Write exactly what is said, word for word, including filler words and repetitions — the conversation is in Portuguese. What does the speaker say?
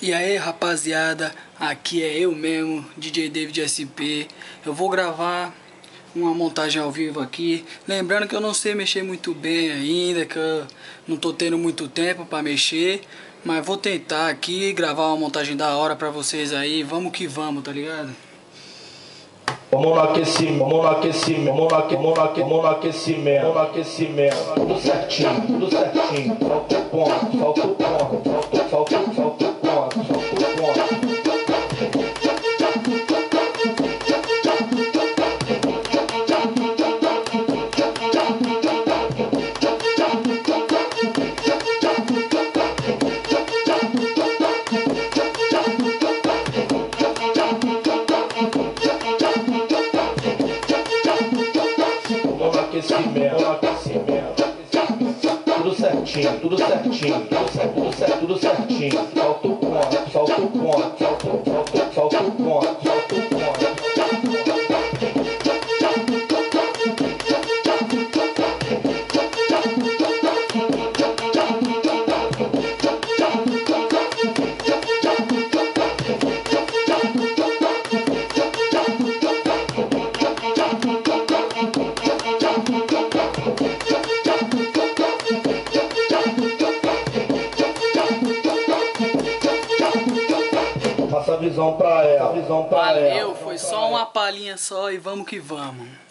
E aí, rapaziada, aqui é eu mesmo, D J David S P. Eu vou gravar uma montagem ao vivo aqui. Lembrando que eu não sei mexer muito bem ainda, que eu não tô tendo muito tempo pra mexer. Mas vou tentar aqui gravar uma montagem da hora pra vocês aí. Vamos que vamos, tá ligado? Vamos no aquecimento, vamos no aquecimento, vamos no aquecimento, vamos no aquecimento, vamos no aquecimento, tudo certinho, tudo certinho, falta o ponto, falta o ponto, falta, falta, falta o ponto, falta o ponto. Aquecimento, aquecimento, tudo certinho, tudo certinho, tudo certo, tudo certo, tudo certinho. Falta o ponto, falta o ponto, falta, falta, falta o ponto, falta o ponto. Passa a visão pra ela, a visão pra ela. Valeu, foi só uma palhinha só e vamos que vamos.